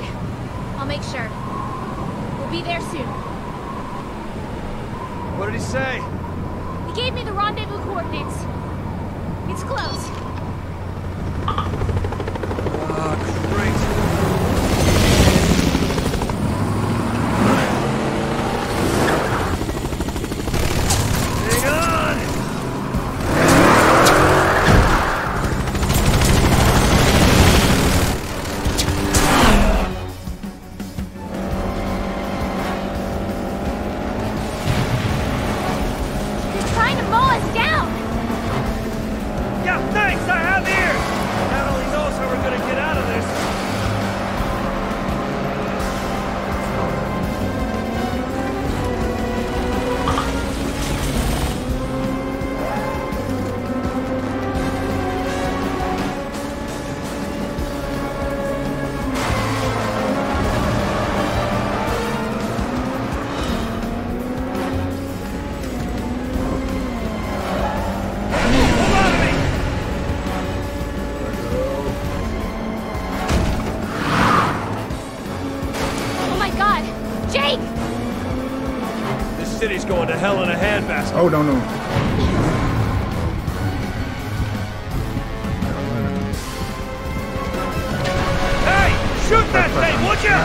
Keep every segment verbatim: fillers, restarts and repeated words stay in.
good. I'll make sure. We'll be there soon. What did he say? He gave me the rendezvous coordinates. It's close. Ah, great. Hang on! He's trying to mow us down! Yeah, thanks! I have ears! God only knows how we're gonna get out of this. Hold on to me! Oh my god! Jake! This city's going to hell in a handbasket. Oh, no, no. Hey! Shoot that thing, would ya?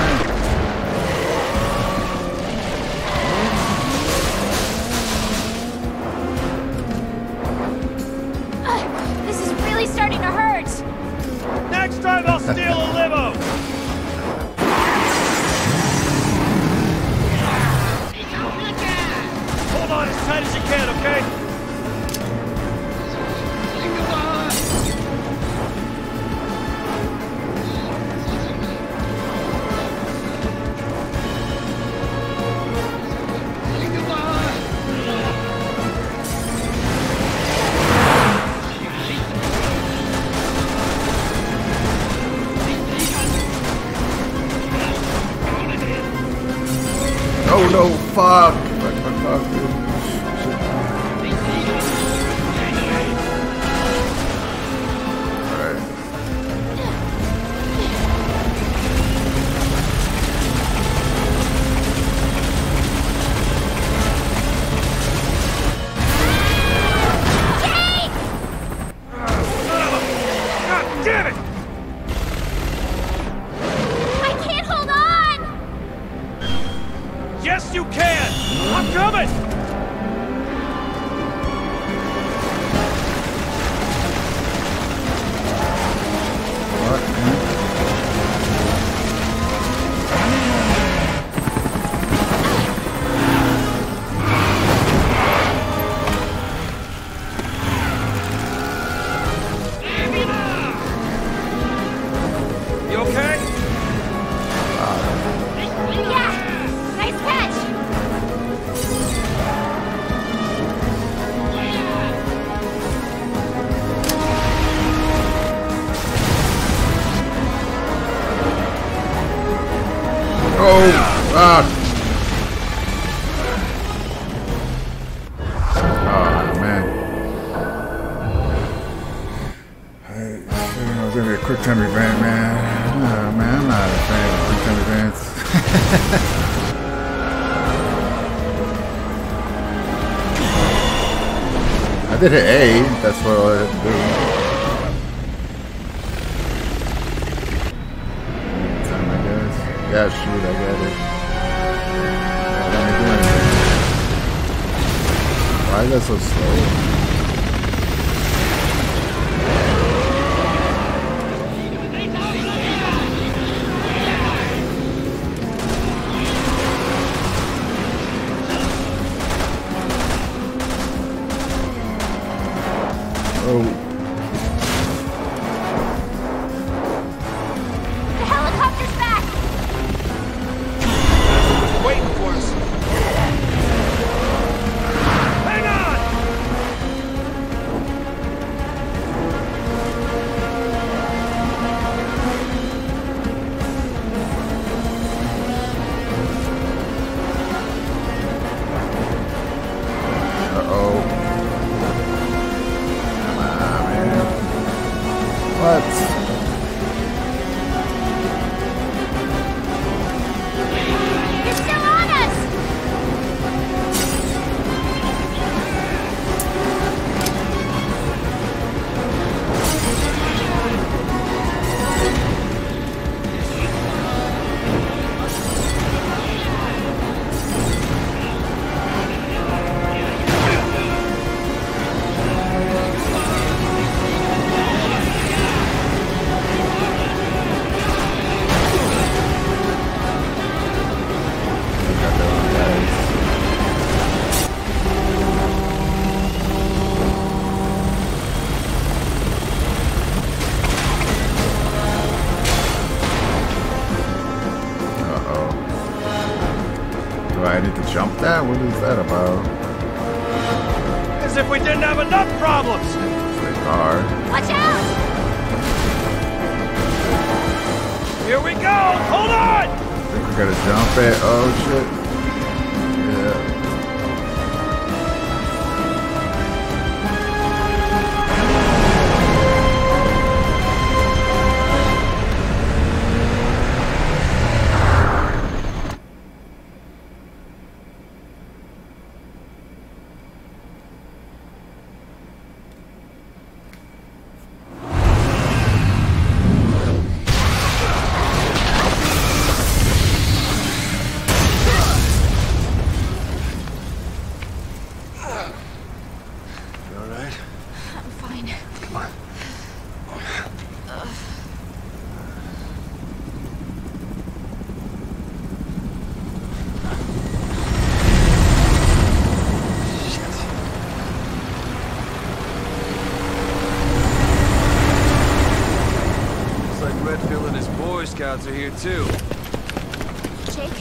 Ugh, this is really starting to hurt! Next time I'll steal a limo! Hold on as tight as you can, okay? Oh, no, fuck. Fuck, fuck, fuck, dude. Alright. God damn it! I can't hold on! Yes, you can! I'm coming! What, man? You okay? Yeah! Nice catch! Oh, fuck. Oh, man. I, you know, it's gonna be a quick time event, man. Oh, man, I'm not a fan of quick time events. I did hit A, that's what I had to do. Time, I guess. Yeah, shoot, I got it. Oh, let me do anything. Why is that so slow? Oh. The helicopter's back! Waiting for us. Hang on! I need to jump that? What is that about? As if we didn't have enough problems! The car. Watch out! Here we go! Hold on! I think we gotta jump it. Oh shit. Yeah. Scouts are here too. Jake?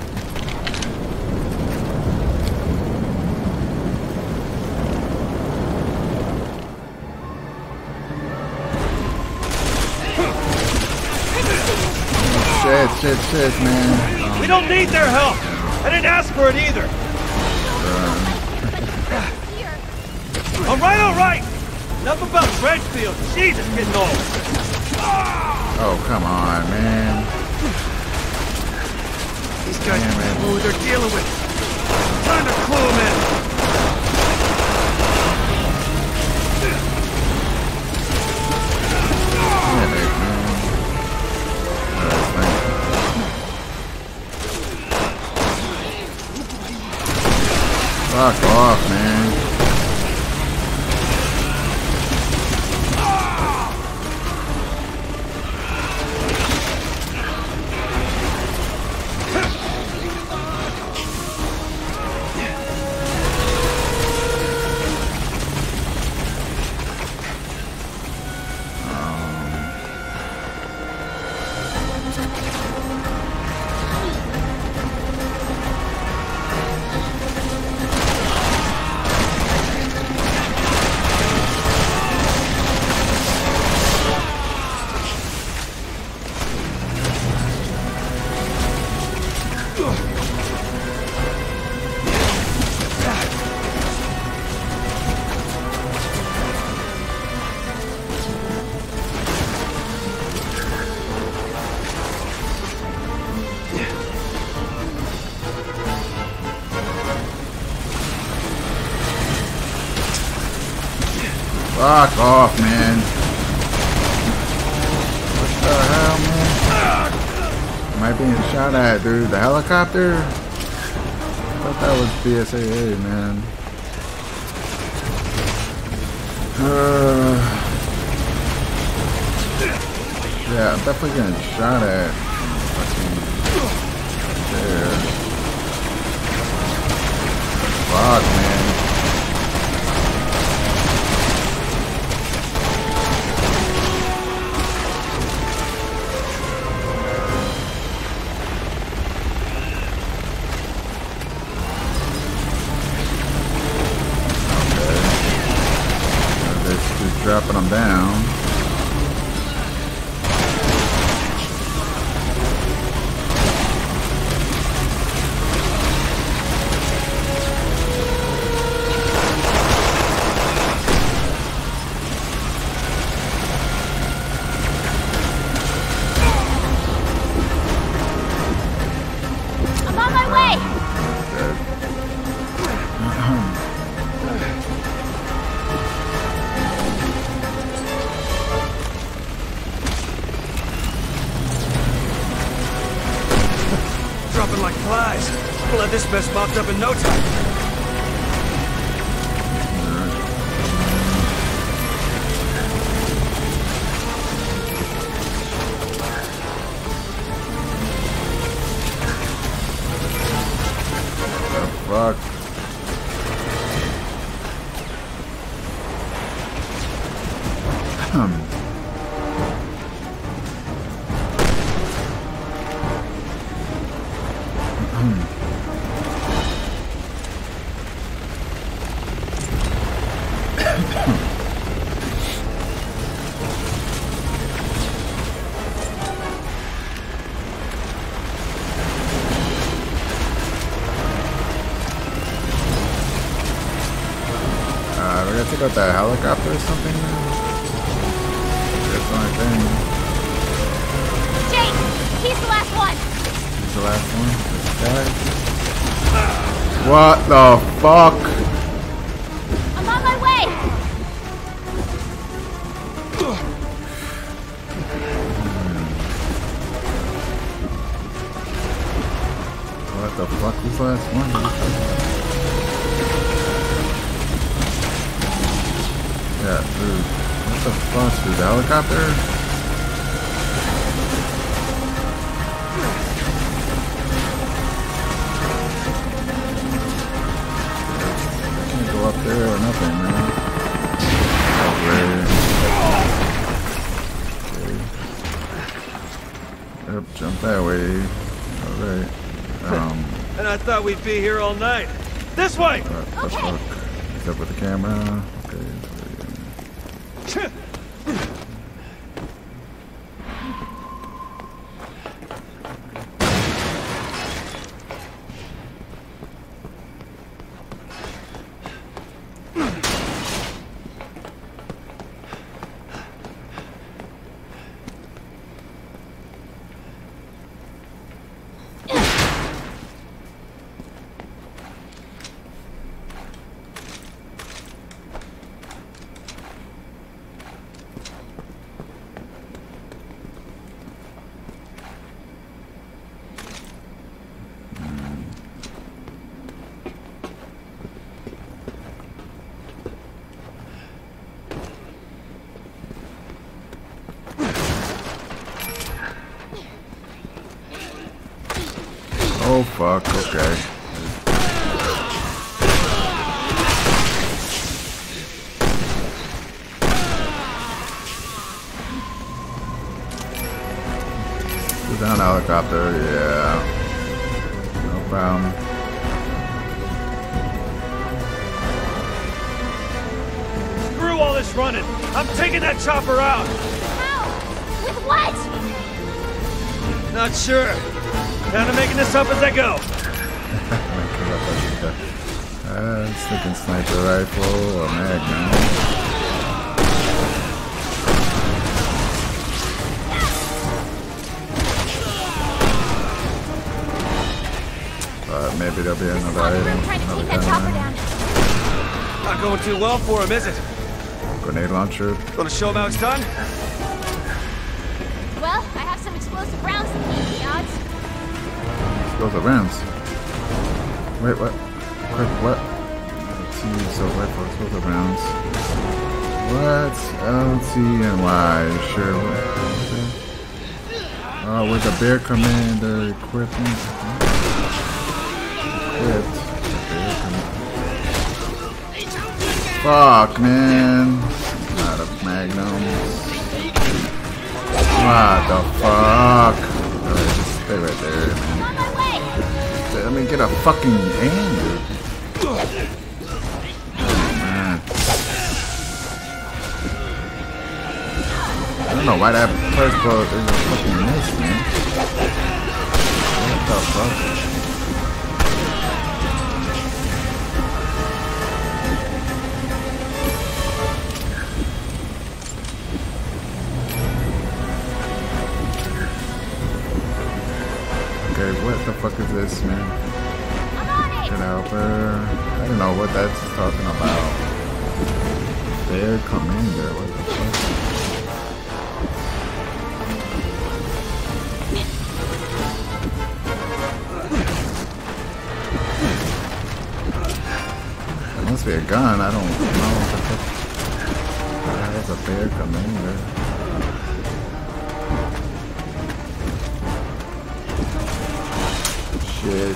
Shit, shit, shit, man. We don't need their help. I didn't ask for it either. All right, all right. Enough about Redfield. Jesus, getting old. Oh, come on, man. These guys don't know who they're dealing with. Time to clue them in. Damn it, man. Alright, thanks. Fuck off, man. Fuck off, man. What the hell, man? Am I being shot at, dude? The helicopter? I thought that was B S A A, man. Uh, yeah, I'm definitely getting shot at. Fucking there. Fuck, man. Dropping them down. I'm on my way. Dropping like flies. We'll have this mess mopped up in no time. Fuck. Hmm. about that helicopter or something? That's the only thing. Jake, he's the last one. He's the last one? This guy? What the fuck? I'm on my way. What the fuck was the last one? Yeah, dude. What the fuck, dude? The helicopter? Can't go up there or nothing, man. Okay. Okay. Yep, jump that way. Alright. Um. And I thought we'd be here all night. This way! What the Okay. fuck? Is up with the camera? Okay. Oh fuck, okay. Go down helicopter, yeah. No problem. Screw all this running. I'm taking that chopper out. How? With what? Not sure. Kind of making this up as I go. uh, it's thinking sniper rifle or magnum. But maybe there'll be another Father, item. I'm trying to Another keep that chopper gun. down. Not going too well for him, is it? Grenade launcher. Gonna show him how it's done? Well, I have some explosive rounds to keep the odds. Explosive rounds. Wait, what? Quick, what? Let's see, so rifle explosive rounds. What? L, T, and Y. Sure. What? Oh, with the bear commander equipment. Equipped. The bear commander. Fuck, man. Not a magnum. What the fuck? Alright, just stay right there, man. I'm on my way. I mean, get a fucking aim, dude. Oh, man. I don't know why that first bullet is a fucking miss, man. What the fuck? Okay, what the fuck is this, man? I'm on it. Get out there. I don't know what that's talking about. Bear commander, what the fuck? It must be a gun, I don't know what the fuck. That's a bear commander. Shit.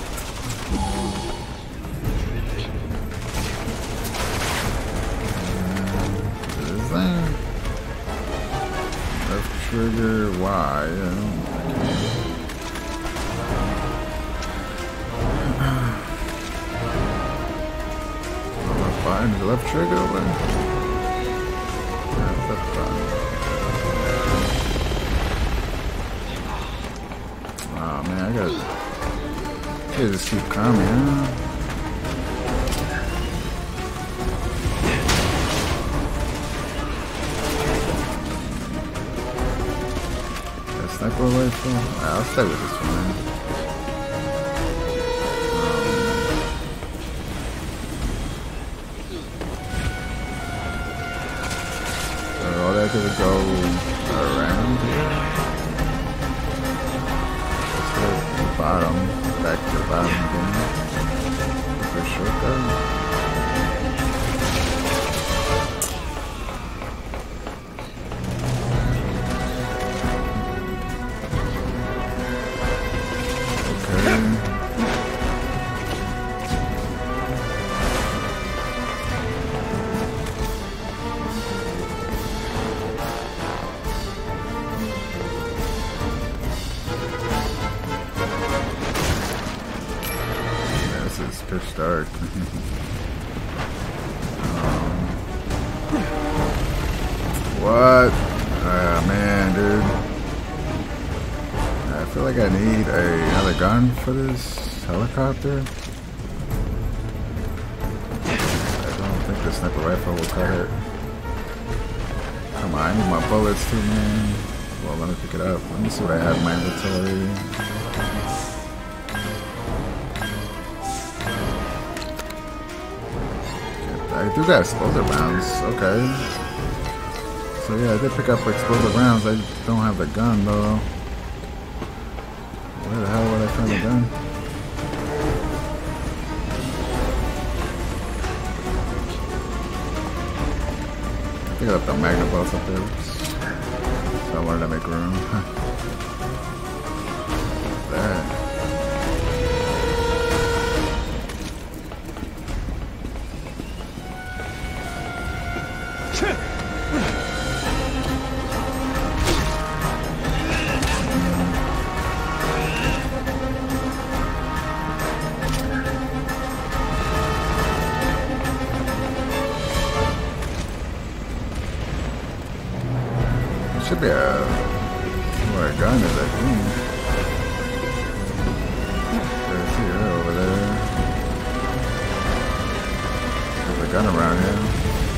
This thing. Left trigger Y. Yeah. Left button, the left trigger over there. Yeah, left button. Oh man, I gotta. Okay, just keep coming, huh? Sniper rifle? Right, I'll stay with this one, man. Um, all that to go around here. Let's go to the bottom. Back to the bottom again. Look for a shortcut. Pitch dark. um, what? Ah, man, dude. I feel like I need a, another gun for this helicopter. I don't think the sniper rifle will cut it. Come on, I need my bullets too, man. Well, let me pick it up. Let me see what I have in my inventory. I do got explosive rounds, okay. So yeah, I did pick up explosive rounds. I don't have the gun though. Where the hell would I find the gun? I think I left the magnet bolts up there. So I wanted to make room. That. Should be a where a gun is, I think. There's here over there. There's a gun around here.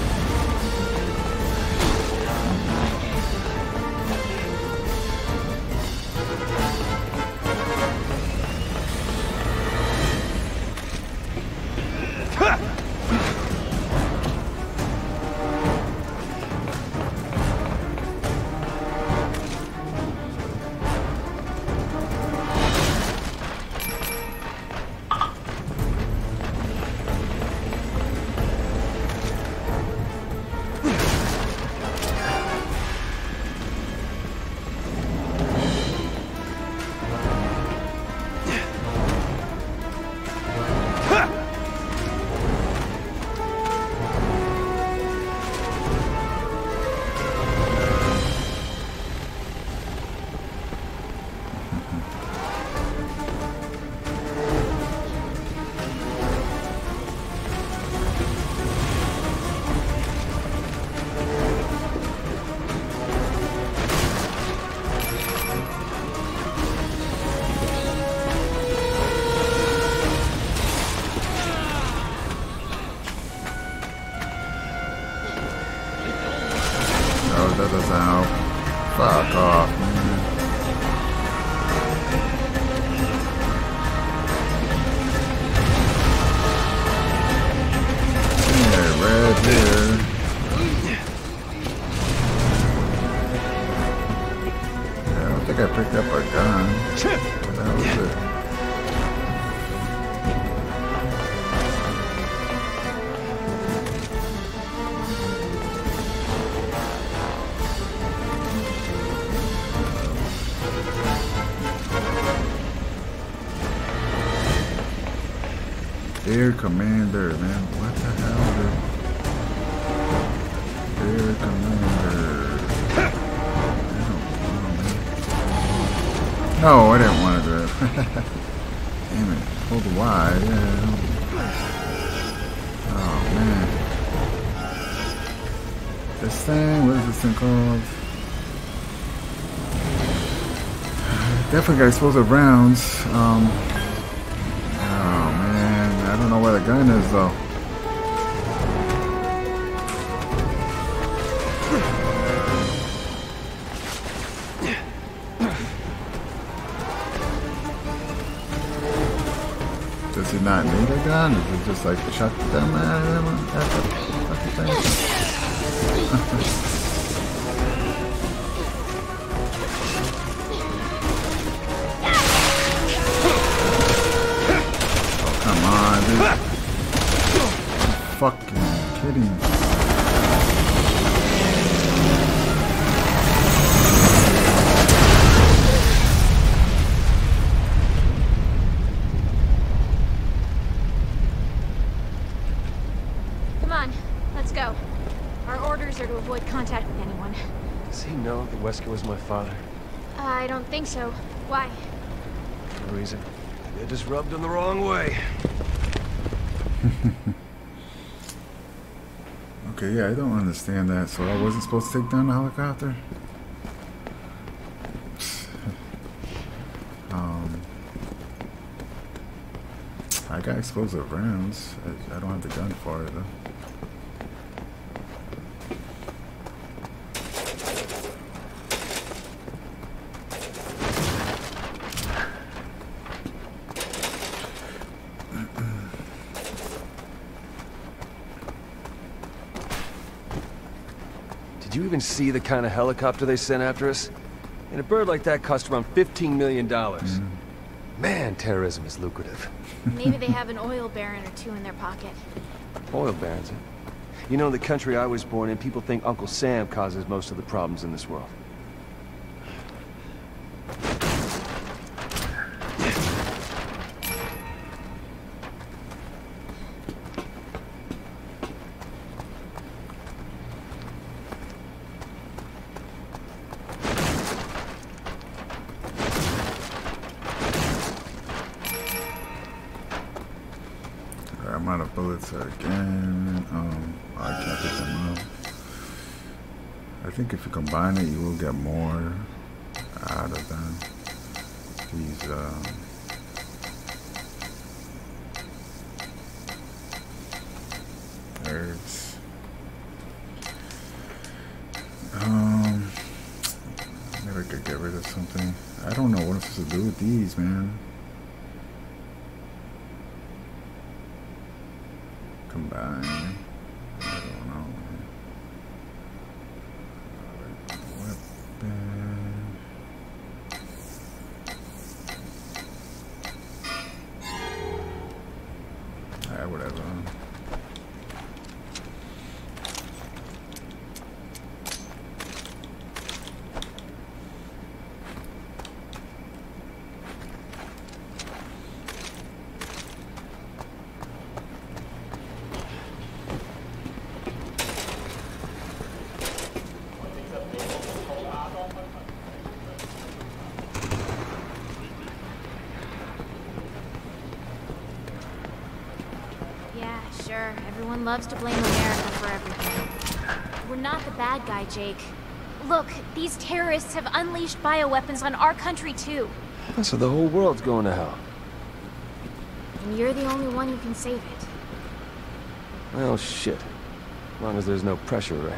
That doesn't help. Fuck off, man. Yeah, red here. Yeah, I don't think I picked up a gun. What the hell is it? Air Commander, man. What the hell, dude? Air Commander. I don't know, man. No, I didn't want to. Damn it. Hold Y. Yeah. Oh, man. This thing, what is this thing called? Definitely got explosive rounds. Um. I don't know where the gun is though. Does he not need a gun? Is it just like chuck them at him at the fucking thing? Oh, come on, dude. Fucking kidding. To avoid contact with anyone. Does he know that Wesker was my father? Uh, I don't think so. Why? No reason. They just rubbed him the wrong way. Okay, yeah, I don't understand that. So I wasn't supposed to take down the helicopter? um, I got explosive rounds. I, I don't have the gun for it, though. Did you even see the kind of helicopter they sent after us? And a bird like that cost around fifteen million dollars. Mm. Man, terrorism is lucrative. Maybe they have an oil baron or two in their pocket. Oil barons, huh? You know, in the country I was born in, people think Uncle Sam causes most of the problems in this world. I'm out of bullets again. Um, I can't pick them up. I think if you combine it, you will get more out of them. These, um, herbs. Um, maybe I could get rid of something. I don't know what I'm supposed to do with these, man. Combine. I don't know. Weapon. Ah, whatever. Sure, everyone loves to blame America for everything. We're not the bad guy, Jake. Look, these terrorists have unleashed bioweapons on our country, too. So the whole world's going to hell. And you're the only one who can save it. Well, shit. As long as there's no pressure, right?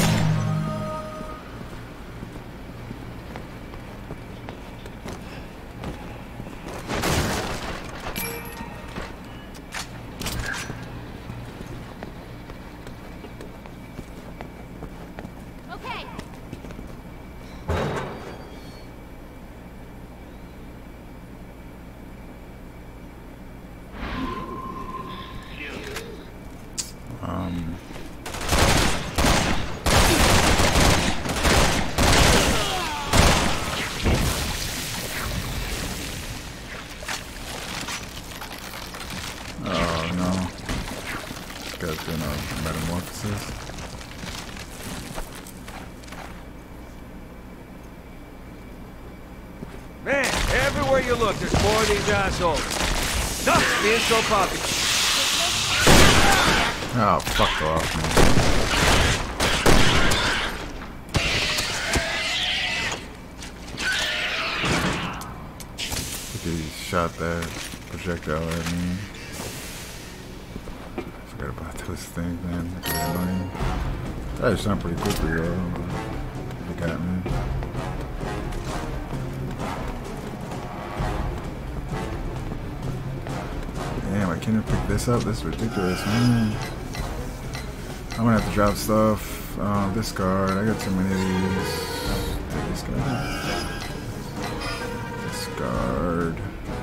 Um, oh no, this guy's doing a metamorphosis. Man, everywhere you look, there's more of these assholes. Enough being so popular. Oh, fuck off, man. He shot that projectile at me. Forgot about those things, man. They're annoying. That shot pretty quickly, though. They got me. I can't even pick this up. This is ridiculous, man. I'm gonna have to drop stuff. Uh, discard. I got too many of these. Take this guy. Discard.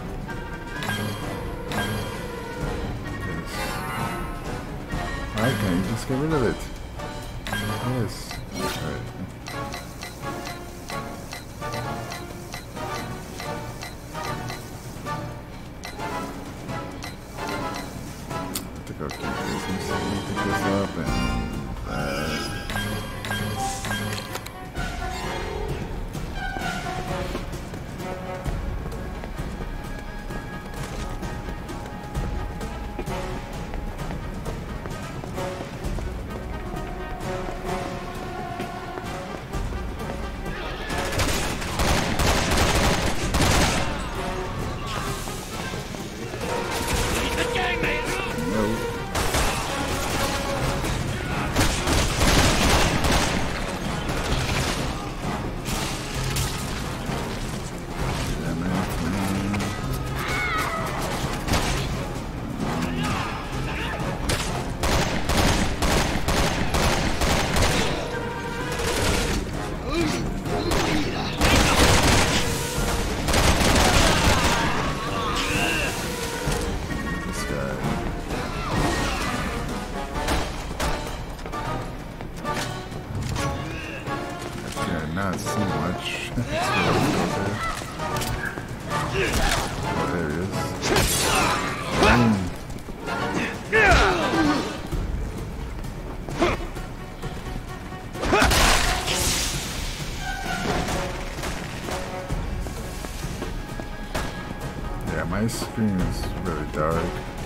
This. Why can't you just get rid of it? Yes. Alright. I think I'll keep this. Let me see. Let me pick this up and that. Not so much. Oh, there he is. Boom. Yeah, my screen is really dark.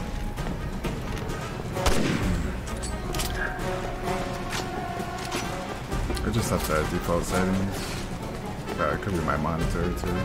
I just have to add default settings. Uh, it could be my monitor too.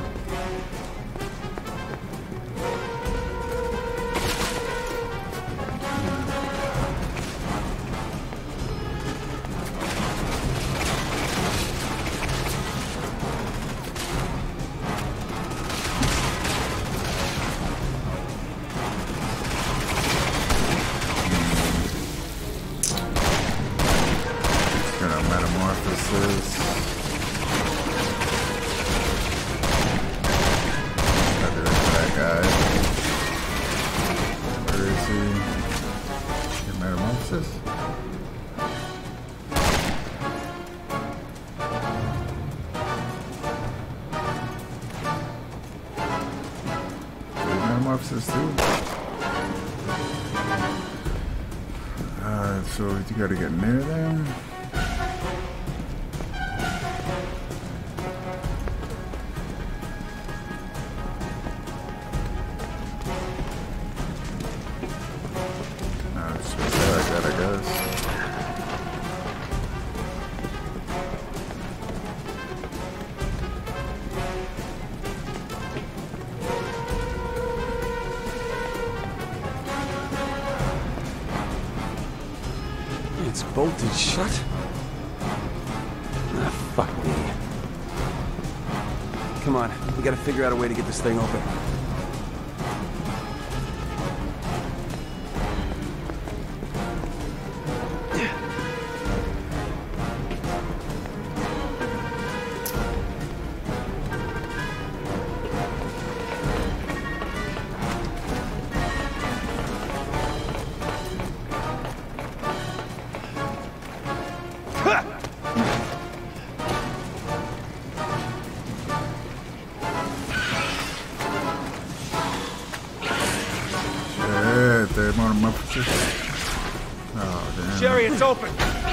Metamorphosis. Gotta get rid of that guy. Where is he? Get Metamorphosis? Get Metamorphosis too? Alright, so you gotta get near them. It's bolted shut? Ah, fuck me. Come on, we gotta figure out a way to get this thing open. Oh, damn. Sherry, it's open!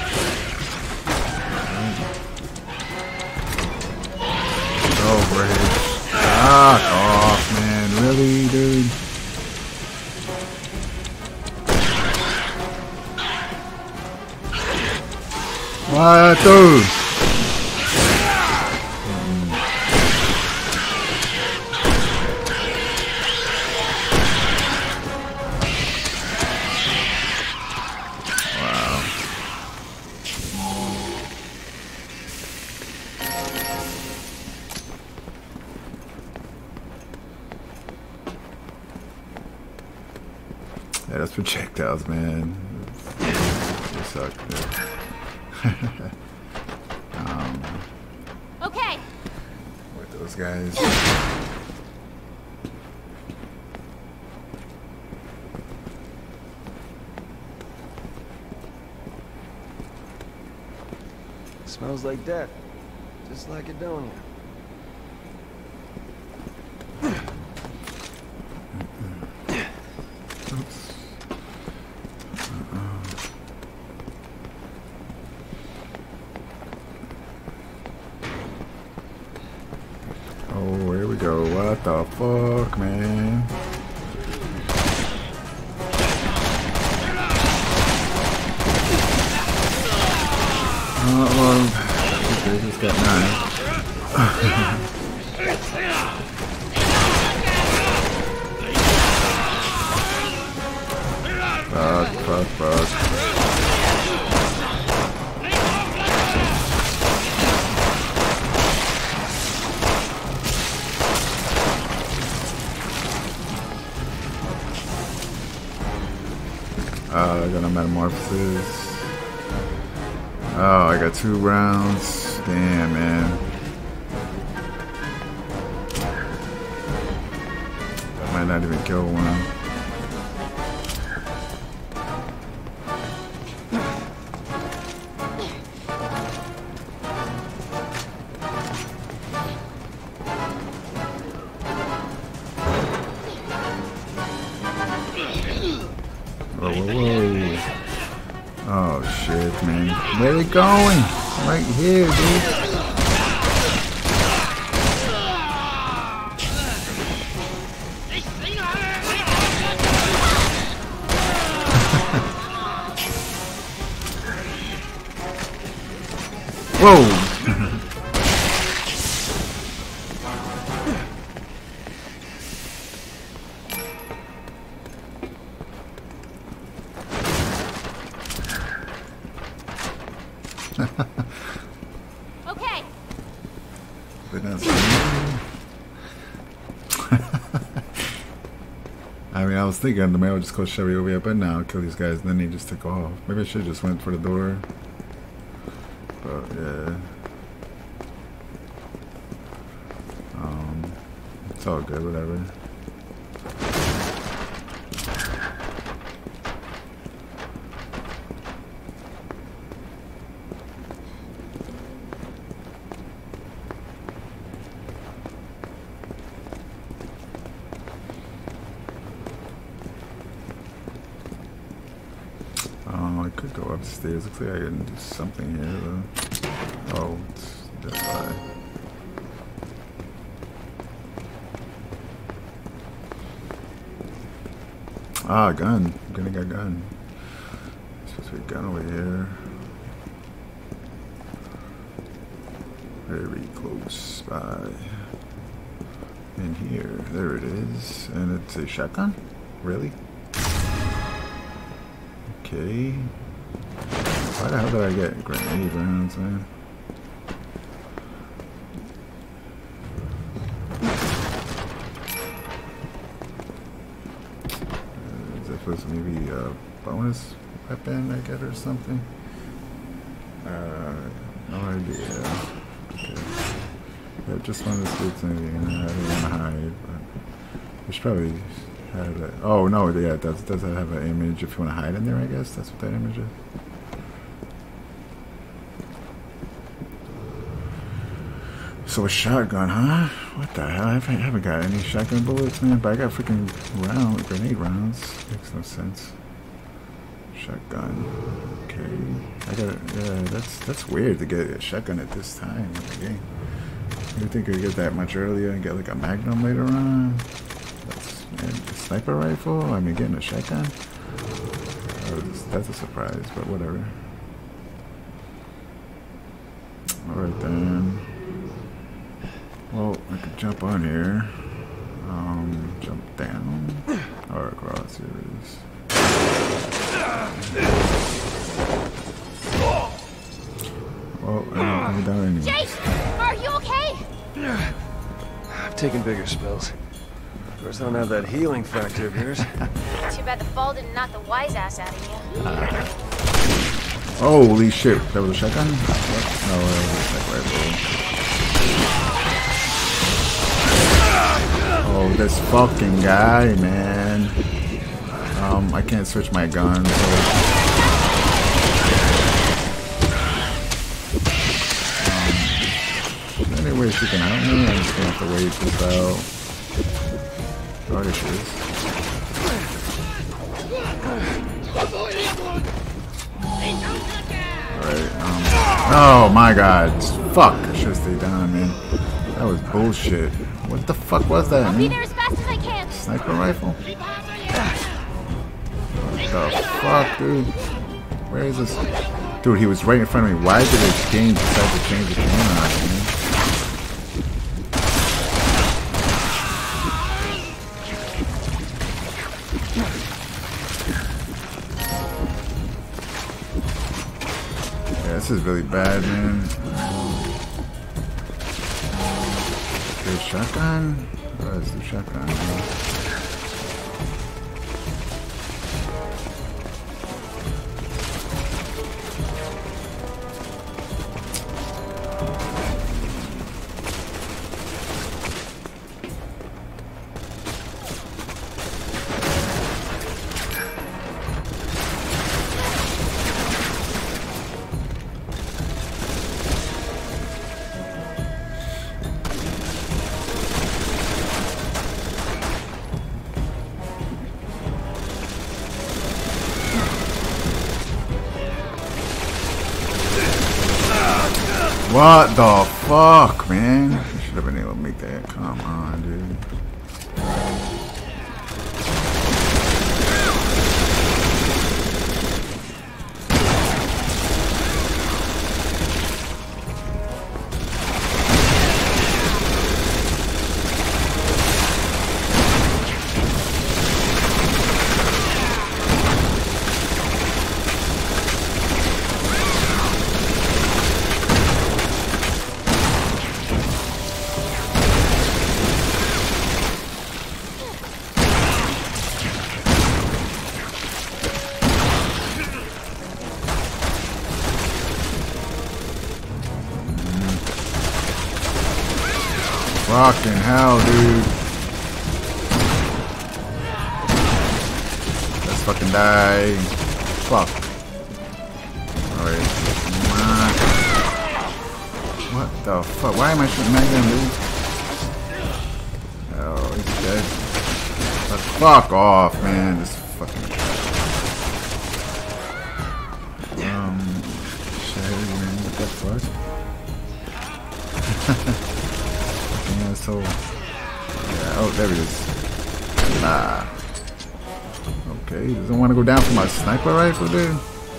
Oh, Rage. Fuck off, man. Really, dude? What, dude? Yeah, that's projectiles, man. They suck. um, Okay. with those guys. Smells like death. Just like Adonia. Oops. Uh-oh. Oh, here we go. What the fuck, man? Oh, well, they just got nine. Fuck, fuck, fuck. Uh, I got a metamorphosis. Oh, I got two rounds. Damn, man. I might not even kill one. Whoa, whoa, whoa. Oh, shit, man. Where are they going? Right here, dude. Whoa! Okay. But that's I mean, I was thinking the man would just go shove you over here, but now I'll kill these guys, and then he just took off. Maybe I should have just went for the door. But yeah. Um, it's all good, whatever. Um, I could go upstairs. Looks like I can do something here, though. Oh, it's this side. Ah, gun. I'm gonna get a gun. There's supposed to be a gun over here. Very close by. In here. There it is. And it's a shotgun? Really? Okay. Why the hell did I get grenade rounds, man? Uh, is that supposed to maybe a bonus weapon I get or something? Uh, no idea. Okay. Yeah, just wanted to see something. I didn't want to hide, but we should probably have it. Oh no, yeah, it does. Does that have an image if you want to hide in there? I guess that's what that image is. So a shotgun, huh? What the hell? I haven't, I haven't got any shotgun bullets, man. But I got freaking round grenade rounds. Makes no sense. Shotgun. Okay. I got it. Yeah, that's that's weird to get a shotgun at this time in the game. You think I'd get that much earlier and get like a Magnum later on? That's, and a sniper rifle? I mean, getting a shotgun? Was, that's a surprise, but whatever. Alright then. Well, I could jump on here. Um, jump down. Or across, here it is. Well, I don't go down anyway. Jake! Are you okay? I've taken bigger spills. Of course, I don't have that healing factor of yours. Too bad the fall didn't knock the wise ass out of you. Holy shit. That was a shotgun? What? No, that was a sniper rifle. Oh, this fucking guy, man. Um, I can't switch my gun, so... Um, anyway, she can help me. I'm just gonna have to wait this out. Oh, there she is. Alright, um... oh my god. Fuck! I should've stayed down, man. That was bullshit. What the fuck was that, I'll man? be there as fast as I can. Sniper rifle? What the fuck, dude? Where is this? Dude, he was right in front of me. Why did this game decide to change the camera on me? Yeah, this is really bad, man. Okay, shotgun? Oh, let's do shotgun, man. What the fuck, man? I should have been able to make that. Come on, dude. Fucking hell, dude. Let's fucking die. Fuck. Alright. What the fuck? Why am I shooting at him, dude? Oh, he's dead. But fuck off, man. This fucking... Um... Shit, man. What the fuck? Yeah, so... Yeah, oh, there it is. Ah. Okay, he doesn't want to go down for my sniper rifle, dude.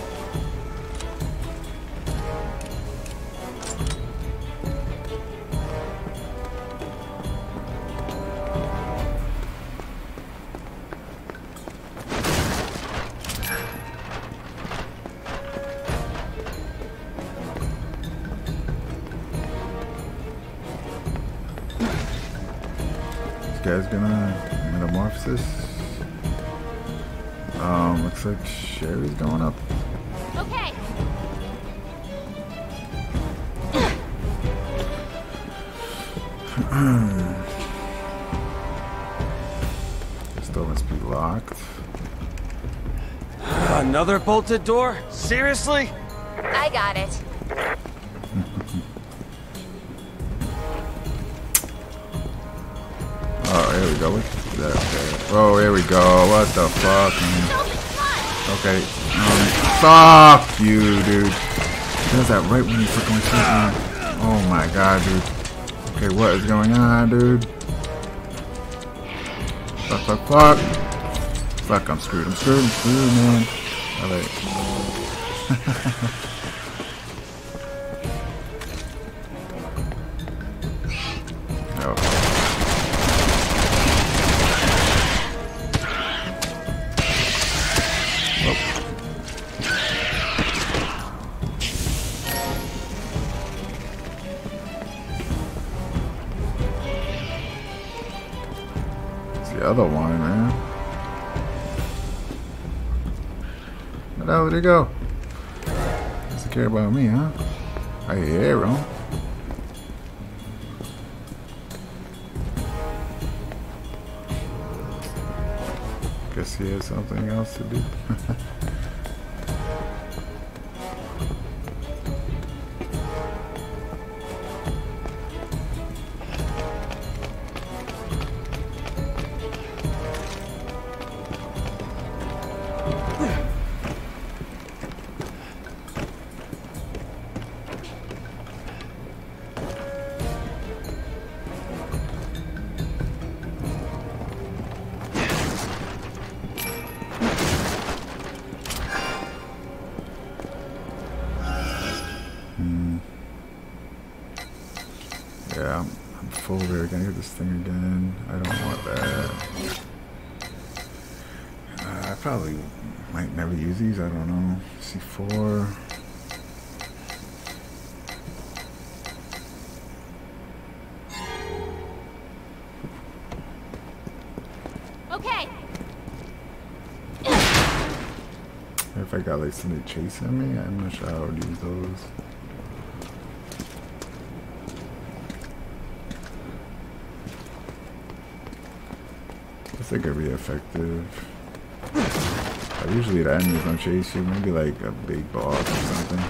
Guy's gonna metamorphosis. Um, looks like Sherry's going up. Okay. This door must be locked. Another bolted door? Seriously? I got it. Oh, here we go. What's that? Okay. Oh, here we go. What the fuck, man? Okay. Um, fuck you, dude. Does that right when you fucking shoot me? Oh my god, dude. Okay, what is going on, dude? Fuck, fuck, fuck. Fuck, I'm screwed. I'm screwed. I'm screwed, man. Alright. the hell did he go? Doesn't care about me, huh? I hear arrow. Guess he has something else to do. Yeah, I'm, I'm full here. Can I get this thing again? I don't want that. Uh, I probably might never use these. I don't know. C four. Okay. If I got like somebody chasing me, I'm not sure how I would use those. They could be effective. Uh, usually the enemies don't chase you, maybe like a big boss or something.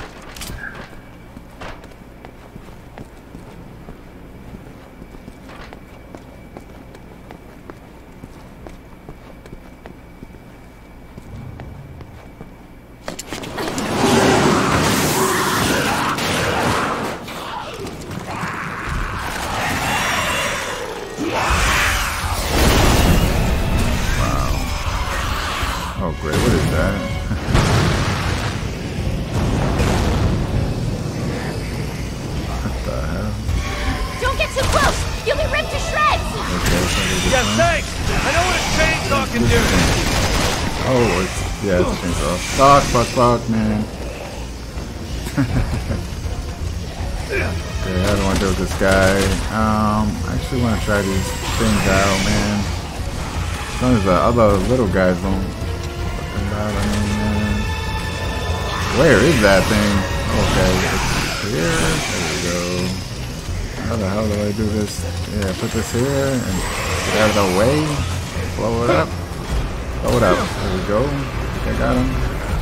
Oh great, what is that? What the hell? Don't get too close! You'll be ripped to shreds! Okay, Yeah, thanks! I know what a chainsaw can do! oh, it's, yeah, it's a chainsaw. Fuck, fuck, fuck, man. Okay, I don't want to deal with this guy. Um, I actually want to try these things out, man. As long as the other little guys don't. I mean, where is that thing? Okay, it's here. There we go. How the hell do I do this? Yeah, put this here and get out of the way. Blow it up. Blow it up. There we go. I got him.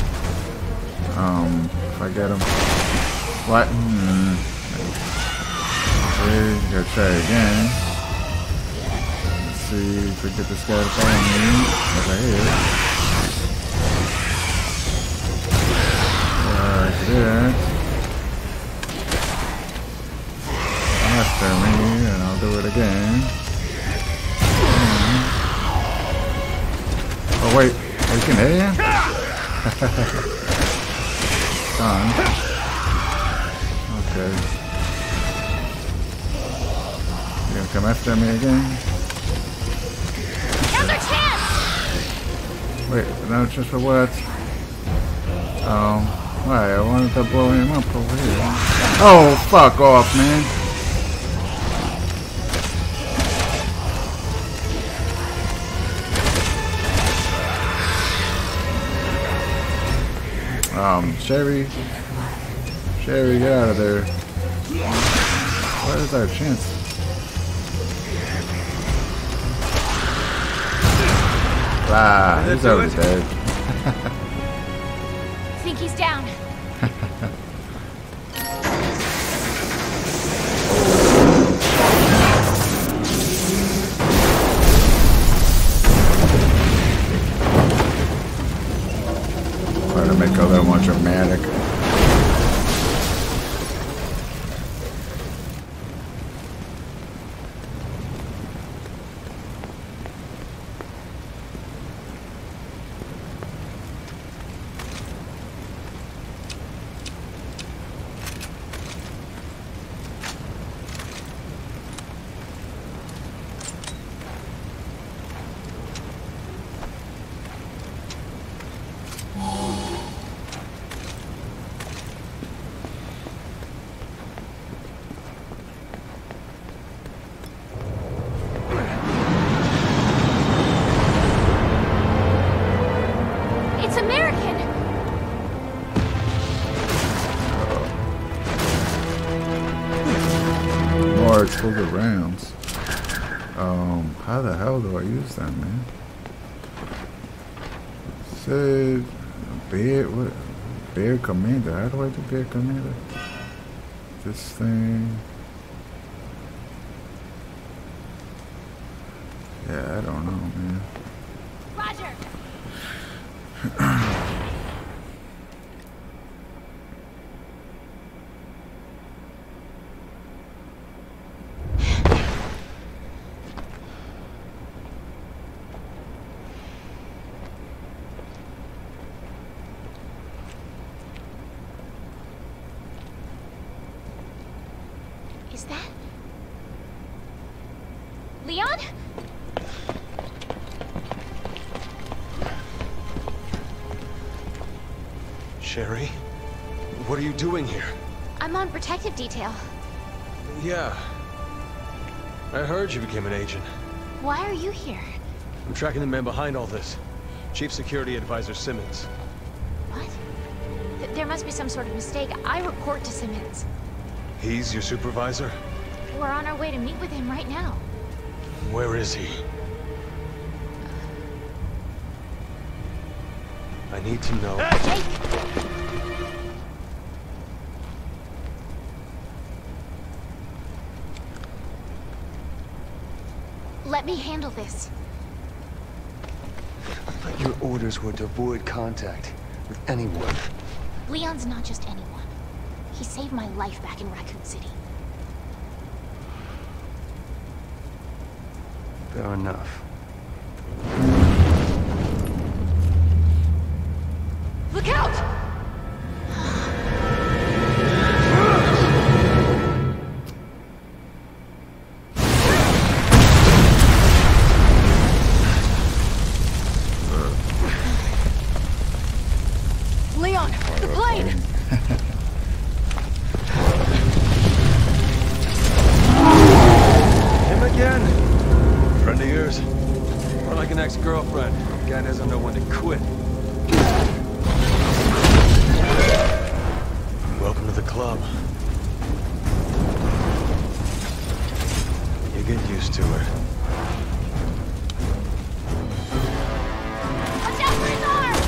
Um, if I get him. What? Hmm. Okay, gotta try again. Let's see if we get this guy to follow me. Over here. That after me, and I'll do it again. Oh wait, we can hit him? Done. Okay. You gonna come after me again? Now's our chance! Wait, no, just for what? Oh. Why? I wanted to blow him up over here. Oh, fuck off, man. Um, Sherry. Sherry, get out of there. What is our chance? Ah, he's already dead. I think he's down. Try to make a little more dramatic. explosive rounds. Um, how the hell do I use that, man? It said bear, what? Bear commander. How do I do bear commander? This thing. Yeah, I don't know, man. Roger. Is that Leon? Sherry? What are you doing here? I'm on protective detail. Yeah. I heard you became an agent. Why are you here? I'm tracking the man behind all this. Chief Security Advisor Simmons. What? Th there must be some sort of mistake. I report to Simmons. He's your supervisor? We're on our way to meet with him right now. Where is he? I need to know. Jake! Let me handle this. Your orders were to avoid contact with anyone. Leon's not just anyone. He saved my life back in Raccoon City. Fair enough. Look out! Leon, the plane! Him again? Friend of yours? Or like an ex-girlfriend? Guy doesn't know when to quit. Welcome to the club. You get used to it. Watch out for his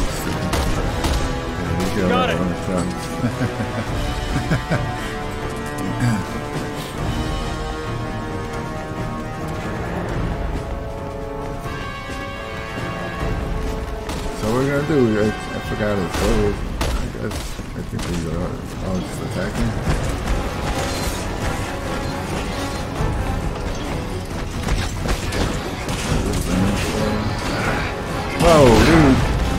arm! There we go. Got it. On the front. So what we're gonna do? I, I forgot his code. I guess I think we are all just attacking. Whoa, dude!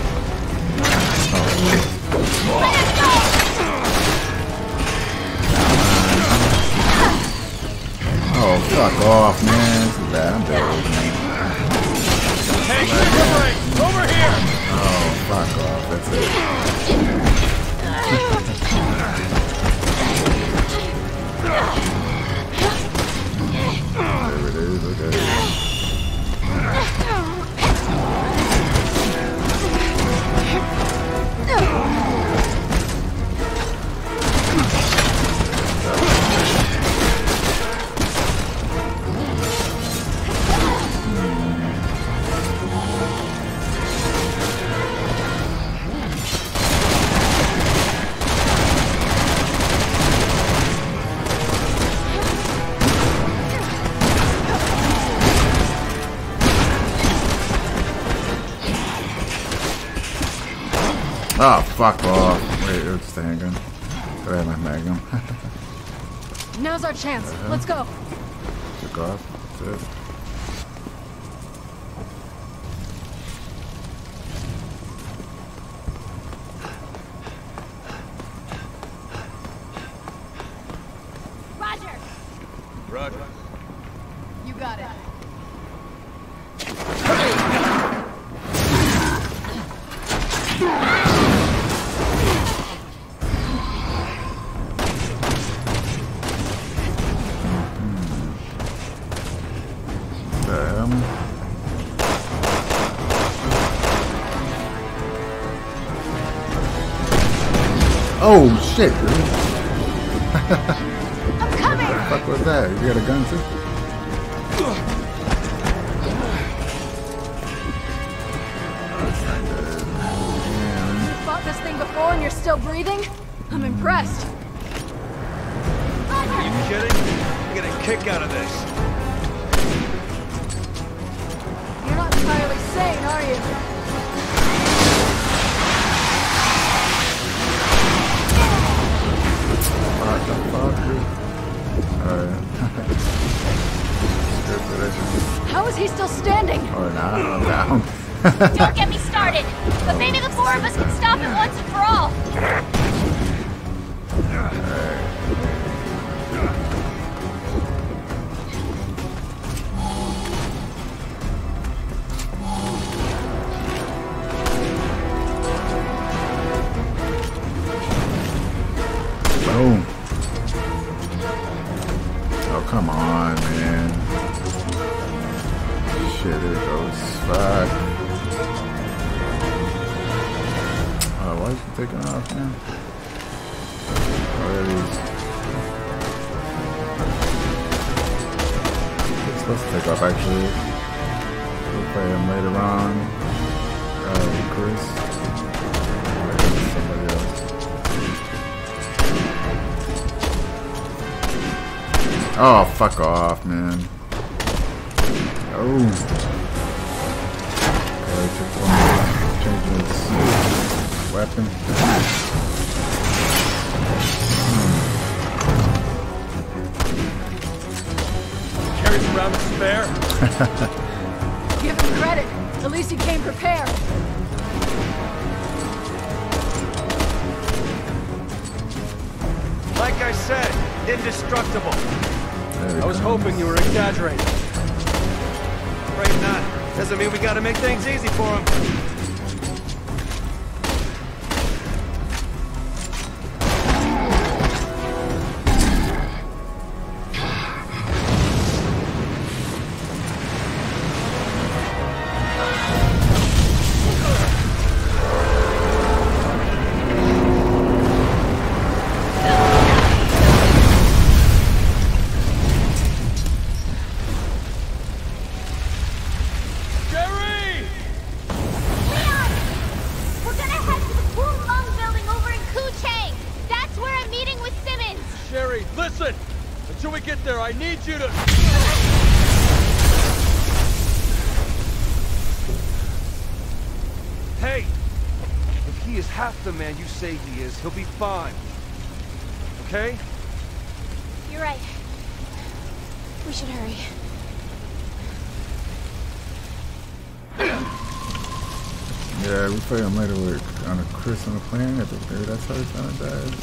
Oh, fuck off, man. This is bad. I'm dead, man. Hey, Super! Over here! Oh, fuck off. That's it. There it is. Okay. Oh, fuck off. Wait, it's the handgun. But I have my magnum. Now's our chance. Let's go. Took off. That's it. Roger! Roger. You got it. Damn. Oh shit, dude. I'm coming! fuck was that? You got a gun too? You fought this thing before and you're still breathing? I'm impressed. Are you kidding? I'm getting a kick out of this. You're not entirely sane, are you? What the fuck, dude? Alright. How is he still standing? Or not, I'm down. Don't get me started, but maybe the four of us can stop it once and for all. Boom. Oh, come on, man. Shit, it goes. Fuck. Oh, why is he taking off, man? Oh, there he is. He's supposed to take off, actually. We'll play him later on. Uh, Chris. Somebody else. Oh, fuck off, man. Oh. Okay, took one more. Changing his weapon. Carries around a spare? Give him credit. At least he came prepared. Like I said, indestructible. There I was comes. hoping you were exaggerating. Afraid not. Doesn't mean we gotta make things easy for him. Listen! Until we get there, I need you to... Hey! If he is half the man you say he is, he'll be fine. Okay? You're right. We should hurry. Yeah, we play him later with on a Chris on the plane. I think maybe that's how he's gonna die.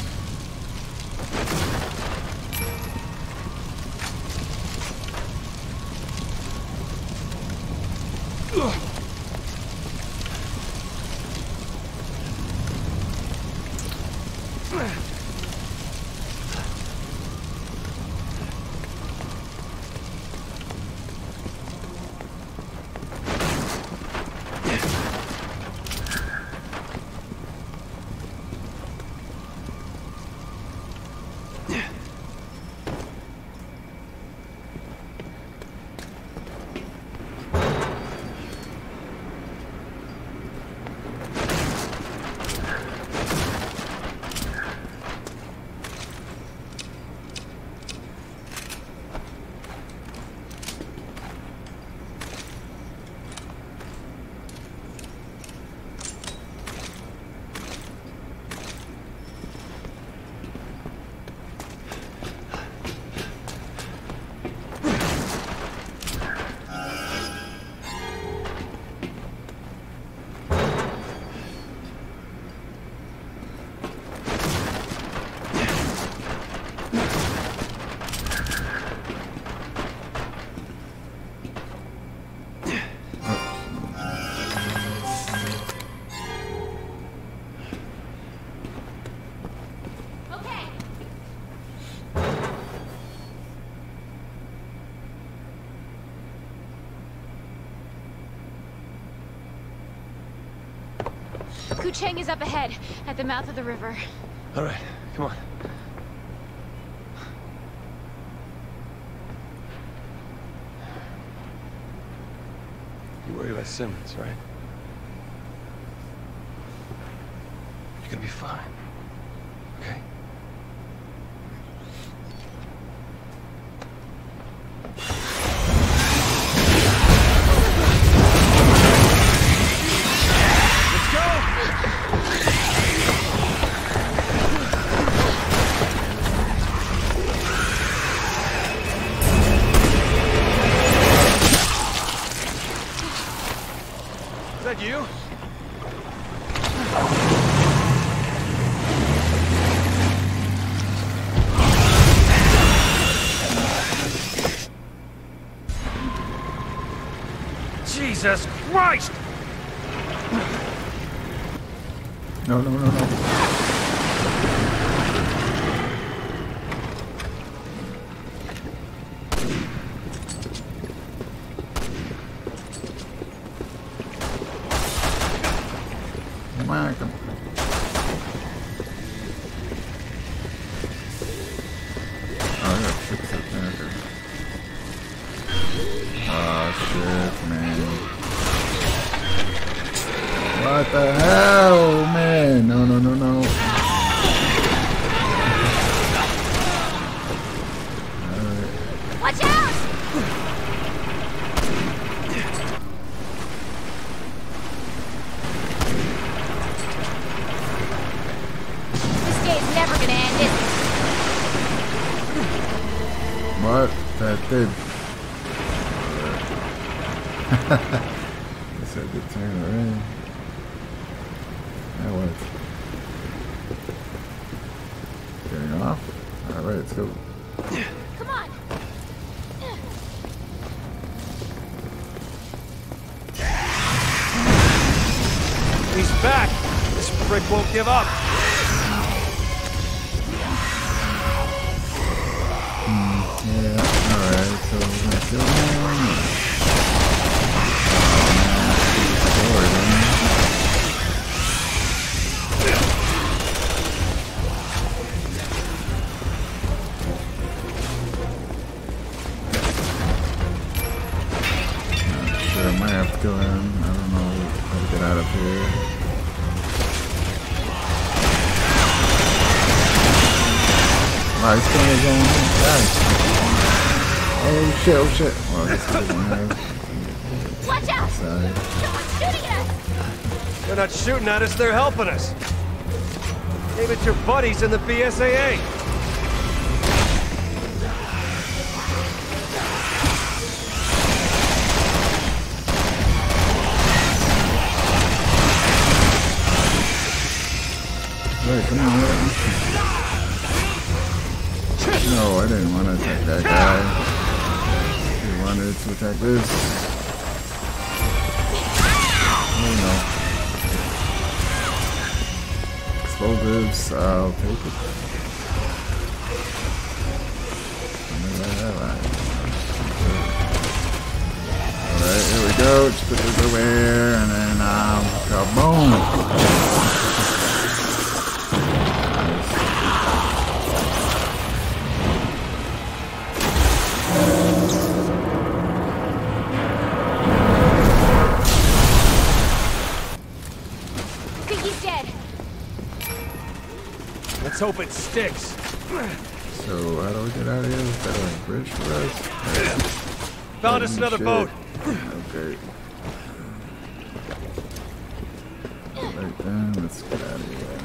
Kucheng is up ahead, at the mouth of the river. All right, come on. worried about Simmons, right? You're gonna be fine. Okay? You? Jesus Christ! No, no, no, no. Whack him. Oh, I gotta fix it there. Okay. Oh shit, man. What the hell, man? No, no, no, no. Alright. Watch out! What? That did. I said the turn already. That was. Getting off? Alright, let's go. Come on! He's back! This prick won't give up! Yeah, alright, so we're gonna kill him. Oh man, not sure, I might have to kill him. I don't know how to get out of here. Wow, he's killing his own guys. Oh shit, oh shit. Well, this is one have. Watch out! Sorry. Someone's shooting at us! They're not shooting at us, they're helping us! Maybe it's your buddies in the B S A A! Wait, come on, wait. No, I didn't want to attack that guy. I wanted to attack this. Oh no. Explosives, I'll take it. Alright, here we go. Just put this over here, and then, um, kaboom! Let's hope it sticks. So, how do we get out of here? Is that a bridge for us? Found us another shit. boat. Okay. Right then, let's get out of here.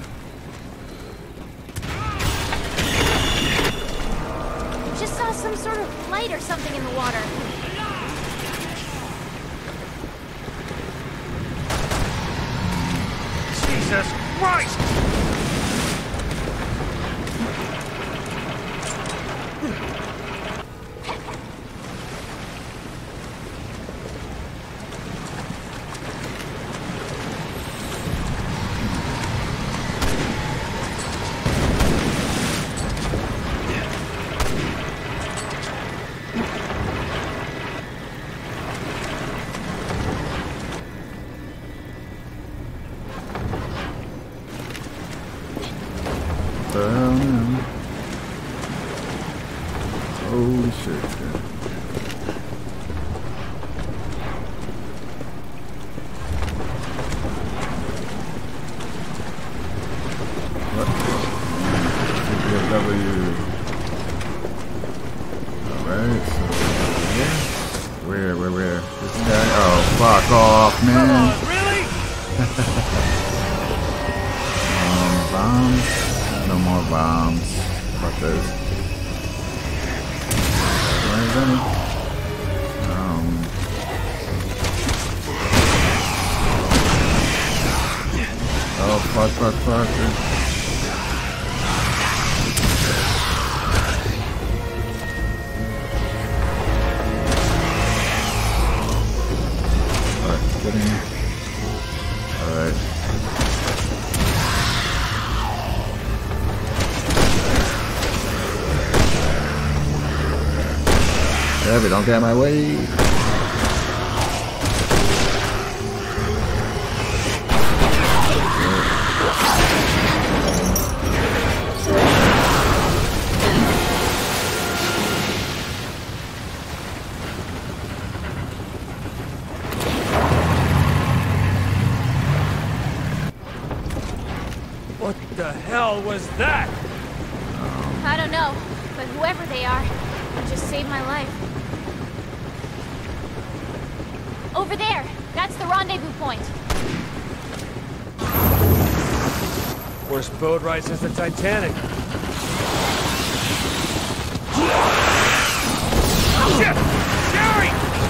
Just saw some sort of light or something in the water. Jesus Christ! you. Alright, so here. Where, where, where? This guy? Oh, fuck off, man. Come on, really? um, bombs? No more bombs. Fuck this. Where is any? Um. Oh, fuck, fuck, fuck. Alright. Heavy, don't get in my way. What the hell was that? I don't know, but whoever they are, they just saved my life. Over there! That's the rendezvous point. Worst boat ride since the Titanic. Shit! Jerry!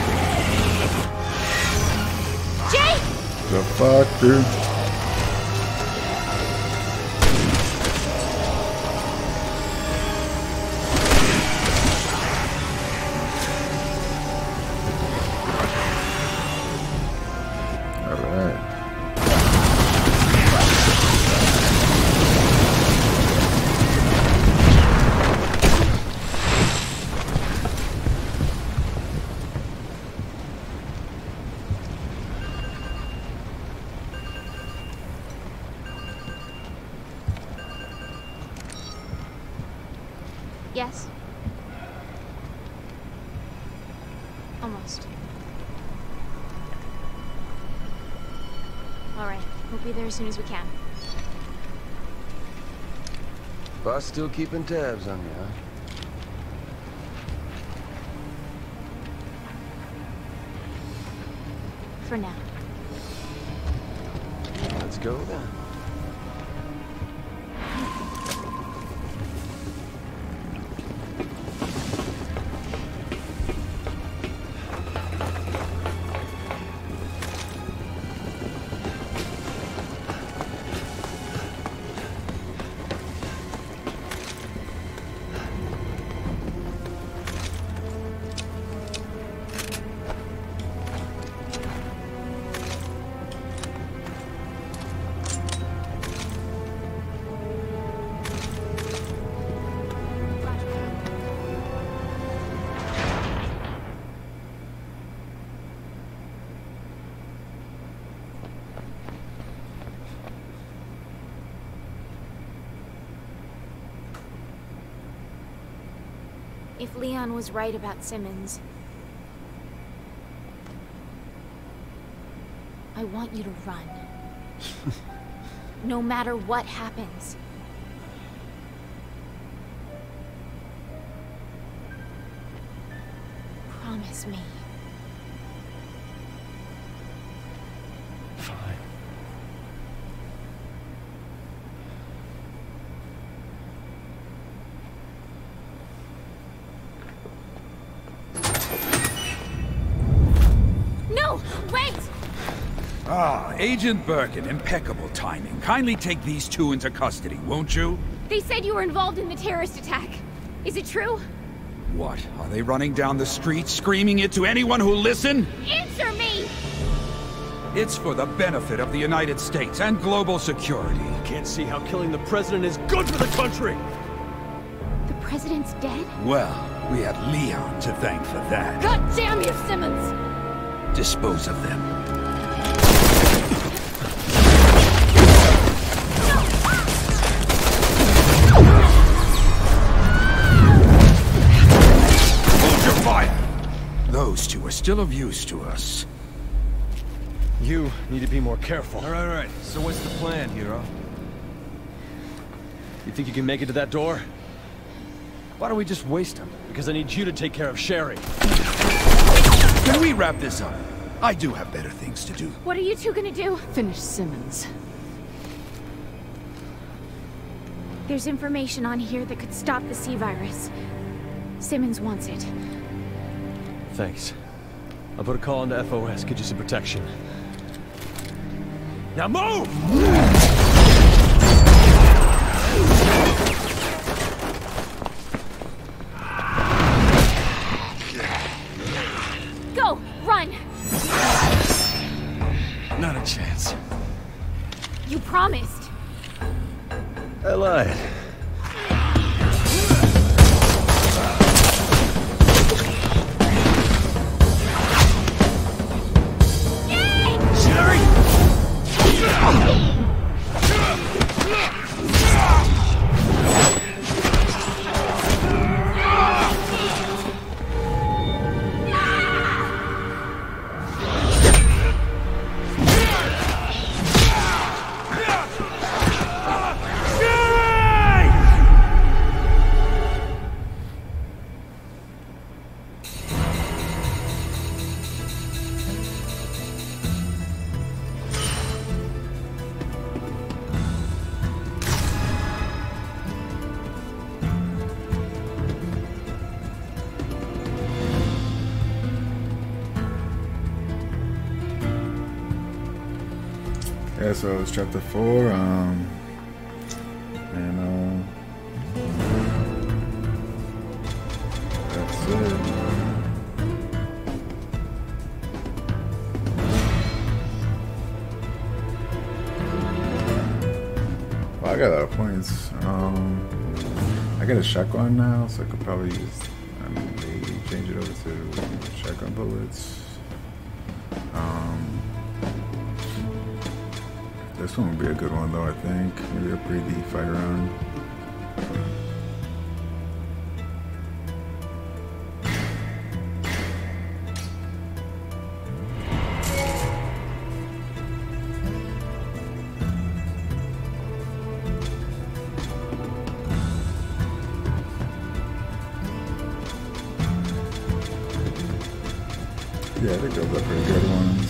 Jake! The fuck, dude? Yes. Almost. Alright, we'll be there as soon as we can. Boss still keeping tabs on you, huh? For now. Let's go then. If Leon was right about Simmons, I want you to run. No matter what happens. Promise me. Fine. No! Wait! Ah, Agent Birkin, impeccable timing. Kindly take these two into custody, won't you? They said you were involved in the terrorist attack. Is it true? What? Are they running down the street, screaming it to anyone who'll listen? Answer me! It's for the benefit of the United States and global security. Can't see how killing the president is good for the country! The president's dead? Well, we had Leon to thank for that. God damn you, Simmons! Dispose of them. Hold your fire! Those two are still of use to us. You need to be more careful. All right, all right. So what's the plan, hero? You think you can make it to that door? Why don't we just waste them? Because I need you to take care of Sherry. Can we wrap this up? I do have better things to do. What are you two gonna do? Finish Simmons. There's information on here that could stop the C-virus. Simmons wants it. Thanks. I'll put a call into F O S, get you some protection. Now move! Go! Run! Not a chance. You promised. I lied. Yeah, so it's chapter four, um, and, uh, that's it. Well, I got a lot of points. Um, I got a shotgun now, so I could probably use, I mean, maybe change it over to shotgun bullets. Um, This one would be a good one, though, I think. Maybe a pretty fight round. Yeah, I think those are pretty good ones.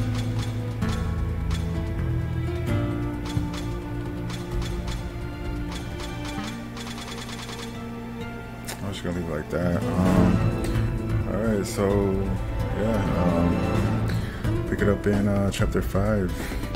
Gonna leave it like that. Um, all right, so yeah, um, pick it up in uh, chapter five.